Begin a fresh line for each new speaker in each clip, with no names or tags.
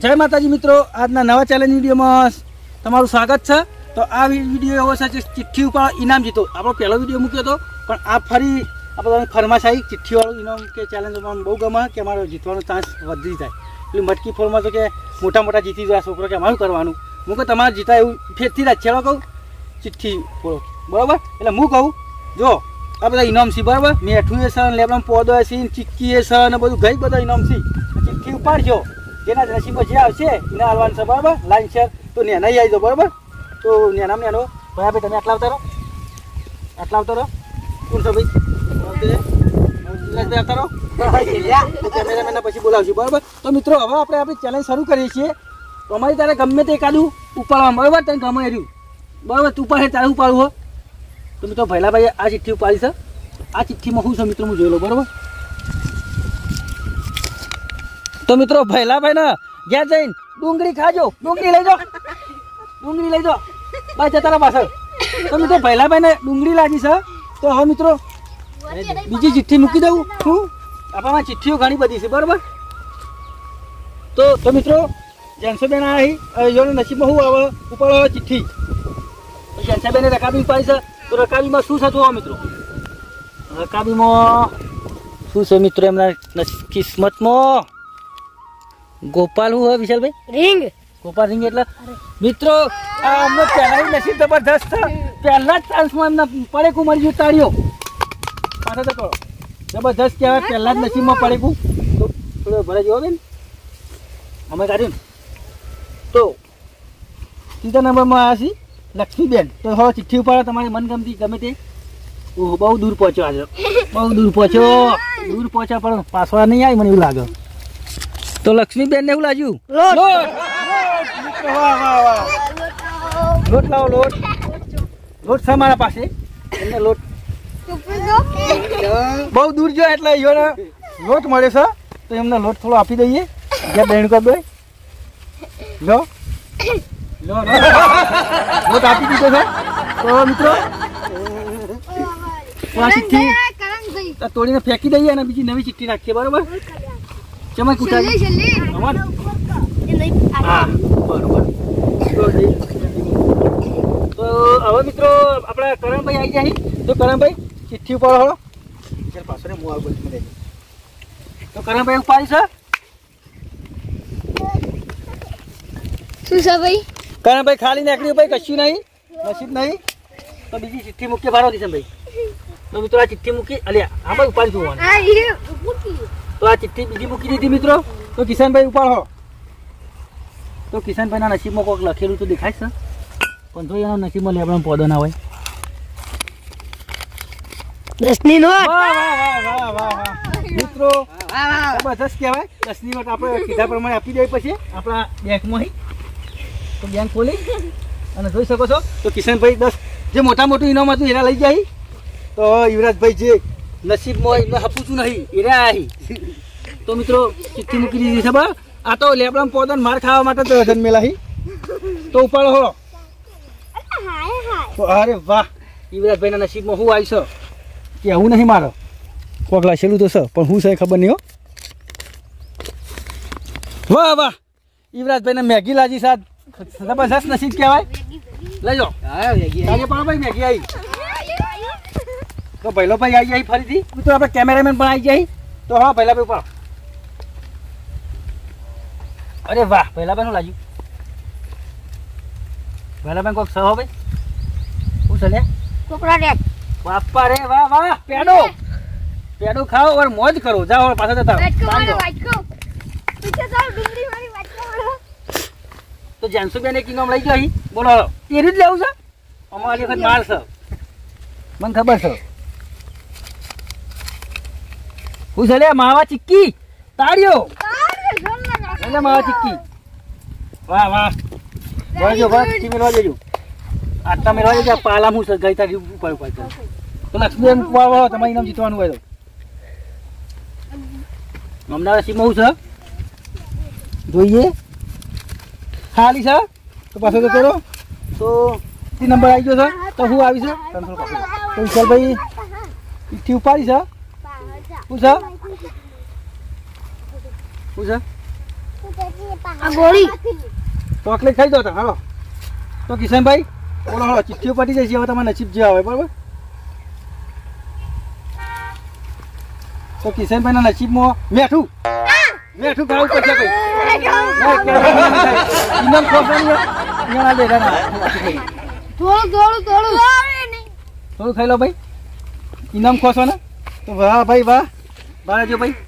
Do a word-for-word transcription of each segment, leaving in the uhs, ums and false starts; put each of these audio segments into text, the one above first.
જય માતાજી મિત્રો, આજના નવા ચેલેન્જ વિડીયોમાં તમારું સ્વાગત છે। તો આ વિડીયો એવો છે ચિઠ્ઠી ઉપર ઇનામ જીતો। આપણો પહેલો વિડીયો મૂક્યો હતો, પણ આ ફરી આપણે ફરમાશ આવી ચિઠ્ઠીવાળું ઇનામ કે ચેલેન્જ બહુ ગમે કે અમારો જીતવાનો ચાન્સ વધી જાય। એટલે મટકી ફોરમાં તો કે મોટા મોટા જીતી જાય છોકરો કે અમારું કરવાનું। હું કહું તમારે જીતા એવું ફેરથી જ છેડો કહું ચિઠ્ઠી ફોડો બરાબર। એટલે હું કહું જો આ બધા ઇનામ છે બરાબર, મેઠું એ છે, લેબડામાં પોદો છે, ચીક્કી એ છે ને બધું ગઈ બધા ઇનામ છે। ચિઠ્ઠી ઉપાડજો, જેના નસીબમાં જે આવશે એને હાલવાનું છે બરાબર। લાઈન શેર તો નેના આવી જાઓ બરાબર। તો નેનામ નેનો ભાઈ ભાઈ તમે આટલા આવતા રહો, આટલા આવતા રહો। કોણ છો ભાઈ આવતા રહો, કેમેરામેનના પછી બોલાવશું બરાબર। તો મિત્રો હવે આપણે આપણી ચેલેન્જ શરૂ કરીએ છીએ। તો અમારી તારે ગમે તે એકાદું ઉપાડવા બરાબર, તને ગમે રહ્યું બરાબર, તું ઉપાડે તારે ઉપાડવું હોય તો મિત્રો ભૈલાભાઈ આ ચિઠ્ઠી ઉપાડી છે। આ ચિઠ્ઠીમાં શું છે મિત્રો હું જોઈ લઉં બરાબર। તો મિત્રો ભૈલાભાઈ ને ઘેર જઈને ડુંગળી ખાજો, ડુંગળી લઈ જાઓ, ડુંગળી લઈ જાઓ ભાઈ જતા રહો પાછળ। તો મિત્રો ભૈલાભાઈ ને ડુંગળી લાગી છે। તો હવે મિત્રો બીજી ચિઠ્ઠી મૂકી દઉં હું, આપણામાં ચિઠ્ઠીઓ ઘણી બધી છે બરાબર। તો તો મિત્રો જેન્સોબેન આવી નસીબમાં શું આવે ઉપાડો ચિઠ્ઠી, જેન્સાબેને રકાબી ઉપાડી છે। તો રકાબીમાં શું છે જોવા મિત્રો, રકાબીમાં શું છે મિત્રો એમના કિસ્મતમાં ગોપાલ હું હોય વિશાલભાઈ
રિંગ
ગોપાલ રિંગ એટલે મિત્રો આ અમને પહેલા નસીબ જબરદસ્ત છે। પહેલા જ ચાન્સમાં એમને પડેકું મળી ગયું તાળીઓ પાછા તો કરો જબરદસ્ત કહેવાય। પહેલા જ નસીબમાં પડેકું તો થોડો ભરે જેવો બેન અમે કાઢ્યું ને। તો ત્રીજા નંબરમાં આવ્યા છીએ લક્ષ્મીબેન। તો હવે ચિઠ્ઠી ઉપર તમારી મનગમતી ગમે તે ઓહો બહુ દૂર પહોંચ્યો આજે, બહુ દૂર પહોંચ્યો, દૂર પહોંચ્યા પણ પાછળ નહીં આવી મને એવું લાગે। તો લક્ષ્મીબેન ને એવું લાગ્યું લોટ વાહ વાહ વાહ લોટ લાવો, લોટ લોટ છે મારા પાસે, એમને લોટ બહુ દૂર જો એટલે યોને લોટ મળે છે તો એમને લોટ થોડો આપી દઈએ। જ્યાં બેન કર દે લો લો લોટ આપી દીધો છે। તો મિત્રો આ ચિઠ્ઠી તોડીને ફેંકી દઈએ અને બીજી નવી ચિઠ્ઠી નાખીએ બરોબર। ચમક ઉઠાડી હા બરોબર। તો હવે મિત્રો આપણા કરણભાઈ આવી જાય। તો કરણભાઈ ચિઠ્ઠી ઉપર હો ચાલ પાછળ હું આવું બધું મને। તો કરણભાઈ ઉપાડી છે
શું છે ભાઈ?
કરણભાઈ ખાલી નીકળ્યું ભાઈ, કશું નહીં નસીબ નહીં। તો બીજી ચિઠ્ઠી મૂકી ભારો કિશનભાઈ। તો મિત્રો આ ચિઠ્ઠી મૂકી અલ્યા આ ભાઈ ઉપાડી જોવાનું। તો આ ચિઠ્ઠી બીજી મૂકી દીધી મિત્રો। તો કિશનભાઈ ઉપાડો। તો કિશનભાઈના નસીબમાં કોઈક લખેલું તો દેખાય છે, પણ જો એના નસીબમાં લેબડામાં પોદો ના હોય।
દસની નોટ
વાહ વાહ વાહ વાહ વાહ મિત્રો જબરદસ્ત કહેવાય। દસની નોટ આપણે કીધા પ્રમાણે આપી દઈએ પછી આપણા બેંકમાં। તો બેંક ખોલી અને જોઈ શકો છો તો કિશનભાઈ દસ જે મોટા મોટું ઇનામ હતું એના લઈ જાય। તો યુવરાજભાઈ જે નસીબમાં એમને હપુચું નહીં એના આવી। તો મિત્રો ચિઠ્ઠી મૂકી દીધી છે બરાબર। આ તો લેબડામાં પોદો માર ખાવા માટે તો જન્મેલા। તો ઉપાડો હો। તો અરે વાહ યુવરાજભાઈના નસીબમાં શું આવી છે કે હું નહીં મારો કોક લખેલું તો છે પણ હું છે ખબર નહીં હો। વાહ વાહ યુવરાજભાઈને મેગી લાજી સાથ જબરદસ્ત નસીબ કહેવાય। લઈ જાઓ આજે પણ ભાઈ મેગી આવી। તો ભૈલો ભાઈ આવી જાય ફરીથી મિત્રો આપણે કેમેરામેન પણ આવી જાય। તો હા ભૈલા ભાઈ ઉપાડો। અરે વાહ ભૈલાભાઈ શું લાગ્યું ભૈલાભાઈ કોઈક સહ ભાઈ શું છે લે
કોકરા રે
બાપા રે વાહ વાહ પેડો પેડો ખાઓ और મોજ કરો। જાઓ પાછા જતા તો જેન્સુબેન એક ઇનામ લઈ ગઈ બોલો તેરી જ લેવું છે અમારી વખત માલ છે મને ખબર છે હું છે લે માવા ચિક્કી તાળીઓ એટલે માવા ચિક્કી વાહ વાહ જોજો બસ ચિક્કી મેળવા જજો આટલા મેળવા જજો પાલા હું છે ગઈ તારી ઉપર ઉપર તો લક્ષ્મીબેન વાળો તમારે ઇનામ જીતવાનું હોય તો હમણાં નસીબમાં હું છે જોઈએ ખાલી છે તો પાછો તો કરો। તો તી નંબર આવી ગયો છે તો હું આવી છે તો વિશાલભાઈ ચિઠ્ઠી ઉપાડી છે શું છે શું છે
આ ગોળી
ચોકલેટ ખાઈ દો તો હાલો. તો કિશનભાઈ બોલો હાલો, ચિઠ્ઠીઓ પટી જાય છે, હવે તમારા નસીબ જે આવે બરાબર. તો કિશનભાઈના નસીબમાં મેઠું મેઠું ખાવું પડશે ભાઈ. ઇનામ ખોસવાનું અહીંયા ના દેખાના.
થોડું થોડું થોડું
થોડું ખાઈ લો ભાઈ, ઇનામ ખોસો ને. તો વાહ ભાઈ વાહ, બહાર જો ભાઈ.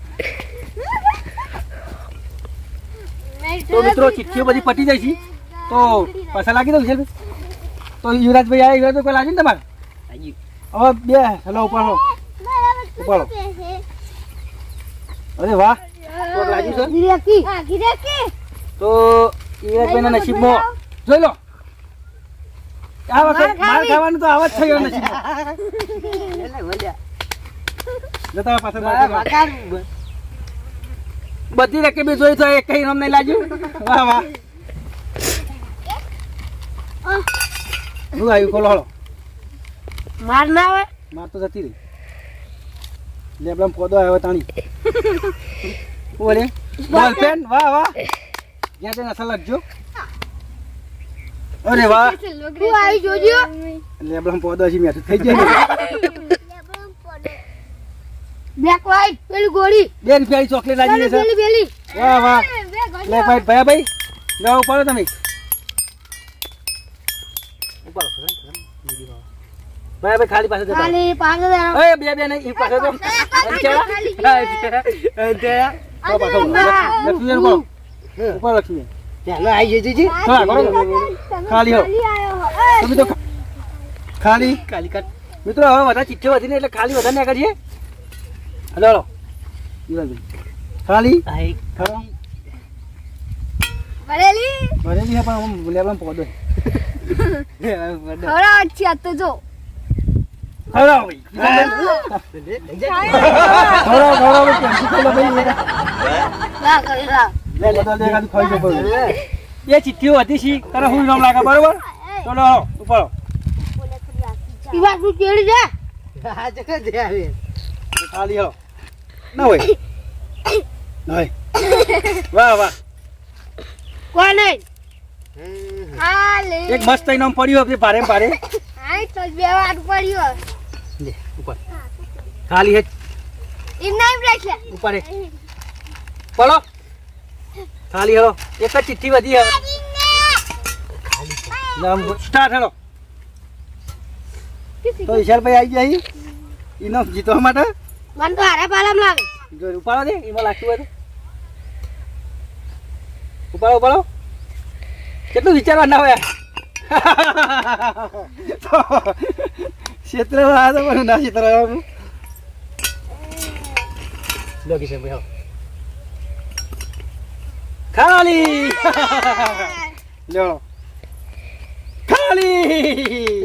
તો મિત્રો ચિઠ્ઠીઓ બધી પટી જાય છે, તો પૈસા લાગી દઉં છે. તો યુવરાજભાઈ આ યુવરાજભાઈ કોઈ લાગ્યું ને તમારે? હવે બે હેલો ઉપાડો ઉપાડો. અરે વાહ, કોક લાગ્યું છે.
ગિરાકી હા ગિરાકી
તો યુવરાજભાઈના નસીબમાં જોઈ લો. આ વખત માર ખાવાનું તો આવા જ થયો નસીબમાં. જતા પાછળ બધી રકમ જોઈ તો એક કઈ નામ નહીં લાગ્યું. વાહ વાહ, શું આવ્યું? ખોલો હળો.
માર ના આવે
માર તો જતી રહી. લેબડમ પોદો આવ્યો તાણી. બોલે બોલપેન. વાહ વાહ, જ્યાં ત્યાં નસલ લખજો. અરે વાહ,
તું આવી જોજો.
લેબડમ પોદો હજી મેઠું થઈ જાય.
બ્લેક વ્હાઈટ પેલી ગોળી
બે રૂપિયાની ચોકલેટ લાગી છે.
પેલી પેલી
વાહ વાહ, બ્લેક વ્હાઈટ ભયા ભાઈ જાઓ ઉપાડો તમે. ઉપાડો ભયા ભાઈ, ખાલી પાસે જતા.
ખાલી પાછળ
એ બે બે નહીં, પાસે તો અંતેડા અંતેડા પાછો લક્ષ્મી ઉપાડો ઉપાડો લક્ષ્મી. ચાલો આવી જજો જી. હા કરો ખાલી હો. તમે તો ખાલી ખાલી કટ. મિત્રો હવે વધારે ચિઠ્ઠી વધીને એટલે ખાલી વધારે ના કરીએ. હલો હલો ખાલી ખરો
ભરેલી
ભરેલી છે પણ લેબડમ પોદો.
ખરા અચ્છી આ તો જો
ખરો ભાઈ ખરો ખરો ભાઈ કેમ ખોલો ભાઈ.
ના કરેલા
લે લે તો દેખાતું ખાઈ જો પડે. એ ચિઠ્ઠીઓ હતી છે તારે હું નામ લાગે બરોબર. ચલો ઉપાડો.
ઈવા તું કેડી જા
આ જગ્યા દે આવે
ખાલી હલો ના હોય નહીં. વાહ વાહ,
કોણ ખાલી
એક મસ્ત ઇનામ પડ્યું આપણે ભારે ભારે.
આઈ તો બે વાર પડ્યો
લે ઉપર ખાલી હે
એમ નહીં બ્રેક
ઉપર એક પડો. ખાલી હલો, એક જ ચિઠ્ઠી વધી હવે. નામ સ્ટાર્ટ હેલો. તો ઈશારભાઈ આવી ગયા ઇનામ જીતવા માટે.
મન તો હારે પાલમ લાગે
જો ઉપાડો દે, એમાં લાગતું હોય તો ઉપાડો ઉપાડો. કેટલું વિચારવા ના હોય. ક્ષેત્ર આ તો પણ ના ક્ષેત્ર લોકી છે ભાઈ. ખાલી લો ખાલી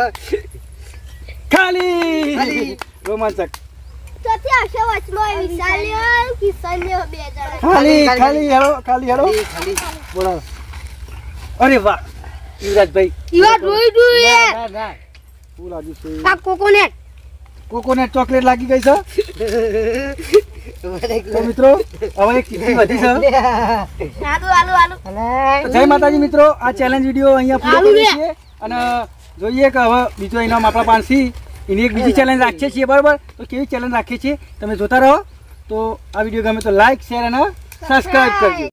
ખાલી રોમાંચક.
તો ત્યાં છે વચમાં વિશાલ્યો કિશન્યો બે જણા
ખાલી ખાલી હેલો ખાલી હેલો બોલો. અરે વાહ યુવરાજભાઈ,
ઈવા જોઈ જોઈ
ના ના ફૂલ આજુ છે.
આ કોકોનેટ
કોકોનટ ચોકલેટ લાગી ગઈ છે. તો મિત્રો હવે એક ચિઠ્ઠી વધી છે.
આલુ આલુ આલુ
તો જય માતાજી મિત્રો, આ ચેલેન્જ વિડીયો અહીંયા પૂરો કરીએ છીએ અને જોઈએ કે હવે બીજો ઇનામ આપણા પાસેથી એની એક બીજી ચેલેન્જ રાખીએ છીએ બરાબર. તો કેવી ચેલેન્જ રાખીએ છીએ તમે જોતા રહો. તો આ વિડીયો ગમે તો લાઈક શેર અને સબસ્ક્રાઈબ કરજો.